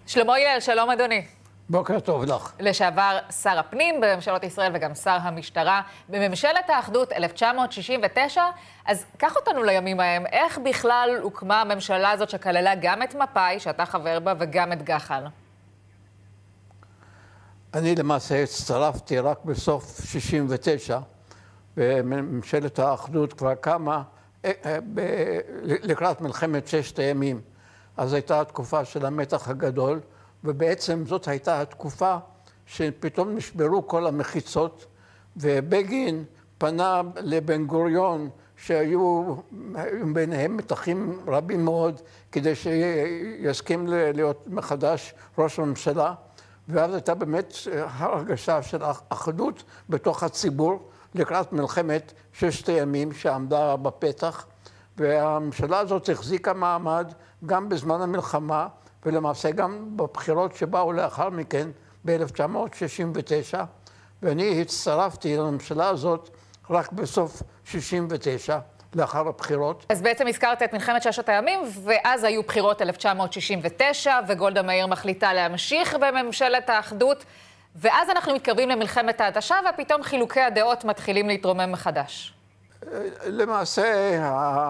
שלמה הלל, שלום אדוני. בוקר טוב לך. לשעבר שר הפנים בממשלות ישראל וגם שר המשטרה בממשלת האחדות 1969. אז קח אותנו לימים ההם. איך בכלל הוקמה הממשלה הזאת שכללה גם את מפא"י, שאתה חבר בה, וגם את גח"ל? אני למעשה הצטרפתי רק בסוף 69, בממשלת האחדות כבר קמה לקראת מלחמת ששת הימים. אז הייתה התקופה של המתח הגדול, ובעצם זאת הייתה התקופה שפתאום נשברו כל המחיצות, ובגין פנה לבן גוריון, שהיו ביניהם מתחים רבים מאוד, כדי שיסכים להיות מחדש ראש הממשלה. ואז הייתה באמת הרגשה של אחדות בתוך הציבור, לקראת מלחמת ששת הימים שעמדה בפתח, והממשלה הזאת החזיקה מעמד גם בזמן המלחמה, ולמעשה גם בבחירות שבאו לאחר מכן ב-1969, ואני הצטרפתי לממשלה הזאת רק בסוף 69, לאחר הבחירות. אז בעצם הזכרת את מלחמת ששת הימים, ואז היו בחירות 1969, וגולדה מאיר מחליטה להמשיך בממשלת האחדות, ואז אנחנו מתקרבים למלחמת ההתשה, ופתאום חילוקי הדעות מתחילים להתרומם מחדש. למעשה,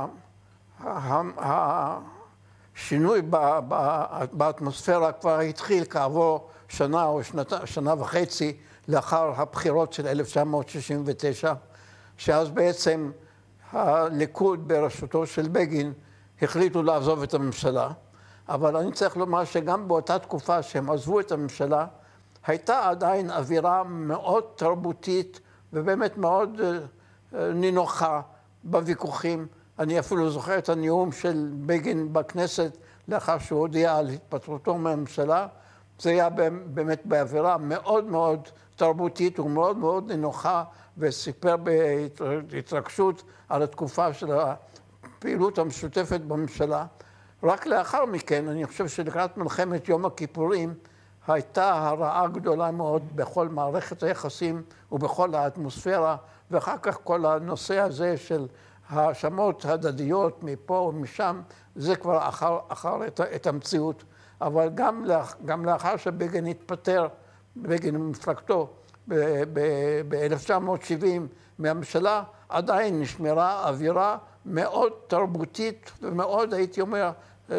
השינוי באטמוספירה כבר התחיל כעבור שנה או שנה וחצי לאחר הבחירות של 1969, שאז בעצם הליכוד בראשותו של בגין החליטו לעזוב את הממשלה. אבל אני צריך לומר שגם באותה תקופה שהם עזבו את הממשלה, הייתה עדיין אווירה מאוד תרבותית ובאמת מאוד נינוחה בוויכוחים. אני אפילו זוכר את הנאום של בגין בכנסת לאחר שהוא הודיע על התפטרותו מהממשלה. זה היה באמת באווירה מאוד מאוד תרבותית ומאוד מאוד נינוחה, וסיפר בהתרגשות על התקופה של הפעילות המשותפת בממשלה. רק לאחר מכן, אני חושב שלקראת מלחמת יום הכיפורים, הייתה הרעה גדולה מאוד בכל מערכת היחסים ובכל האטמוספירה, ואחר כך כל הנושא הזה של האשמות הדדיות מפה ומשם, זה כבר אחר את המציאות. אבל גם לאחר שבגין התפטר, בגין ומפלגתו, ב-1970 מהממשלה, עדיין נשמרה אווירה מאוד תרבותית ומאוד, הייתי אומר,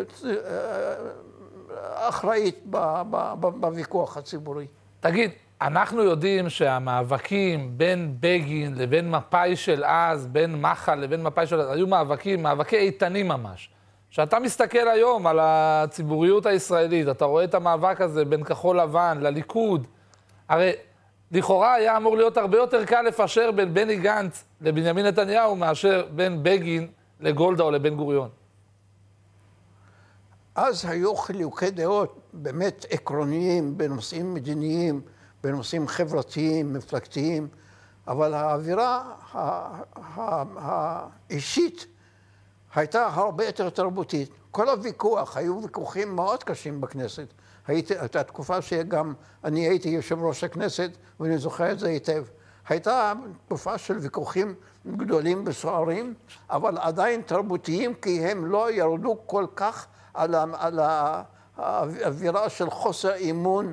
אחראית בוויכוח הציבורי. תגיד, אנחנו יודעים שהמאבקים בין בגין לבין מפא"י של אז, בין מח"ל לבין מפא"י של אז, היו מאבקי איתנים ממש. שאתה מסתכל היום על הציבוריות הישראלית, אתה רואה את המאבק הזה בין כחול לבן לליכוד, הרי לכאורה היה אמור להיות הרבה יותר קל לפשר בין בני גנץ לבנימין נתניהו מאשר בין בגין לגולדה או לבן גוריון. אז היו חילוקי דעות באמת עקרוניים בנושאים מדיניים, בנושאים חברתיים, מפלגתיים, אבל האווירה האישית הייתה הרבה יותר תרבותית. כל הוויכוח, היו ויכוחים מאוד קשים בכנסת. הייתה תקופה שגם אני הייתי יושב ראש הכנסת, ואני זוכר את זה היטב. הייתה תקופה של ויכוחים גדולים וסוערים, אבל עדיין תרבותיים, כי הם לא ירדו כל כך על האווירה של חוסר אימון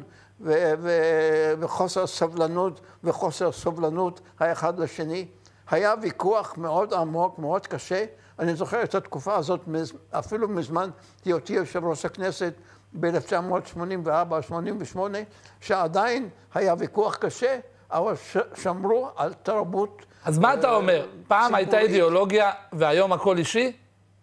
וחוסר סבלנות וחוסר סובלנות האחד לשני. היה ויכוח מאוד עמוק, מאוד קשה. אני זוכר את התקופה הזאת אפילו מזמן היותי יושב ראש הכנסת ב-1984-88, שעדיין היה ויכוח קשה, אבל שמרו על תרבות. אז מה אתה אומר? פעם הייתה אידיאולוגיה והיום הכל אישי?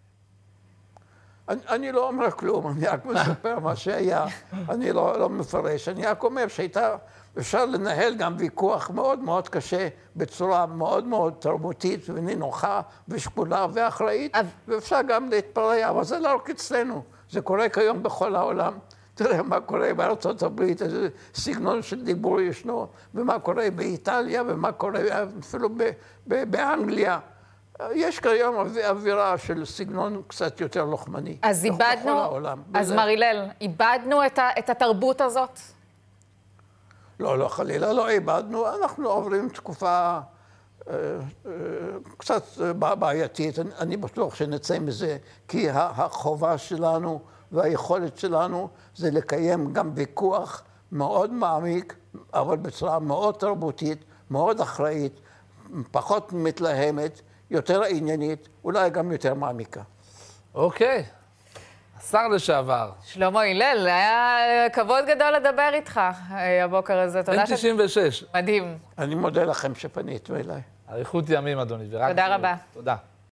אני לא אומר כלום, אני רק מספר מה שהיה, אני לא מפרש. אני רק אומר שהייתה, אפשר לנהל גם ויכוח מאוד מאוד קשה, בצורה מאוד מאוד תרבותית ונינוחה ושקולה ואחראית, ואפשר גם להתפרע, אבל זה לא רק אצלנו, זה קורה כיום בכל העולם. תראה מה קורה בארצות הברית, איזה סגנון של דיבור ישנו, ומה קורה באיטליה, ומה קורה אפילו באנגליה. יש כיום אווירה של סגנון קצת יותר לוחמני. אז איבדנו, אז מר הלל, איבדנו את התרבות הזאת? לא, חלילה, לא איבדנו. אנחנו עוברים תקופה קצת בעייתית. אני בטוח שנצא מזה, כי החובה שלנו והיכולת שלנו זה לקיים גם ויכוח מאוד מעמיק, אבל בצורה מאוד תרבותית, מאוד אחראית, פחות מתלהמת, יותר עניינית, אולי גם יותר מעמיקה. אוקיי. השר לשעבר. שלמה הלל, היה כבוד גדול לדבר איתך הבוקר הזה. בן 96. מדהים. אני מודה לכם שפניתם אליי. אריכות ימים, אדוני. תודה רבה. תודה.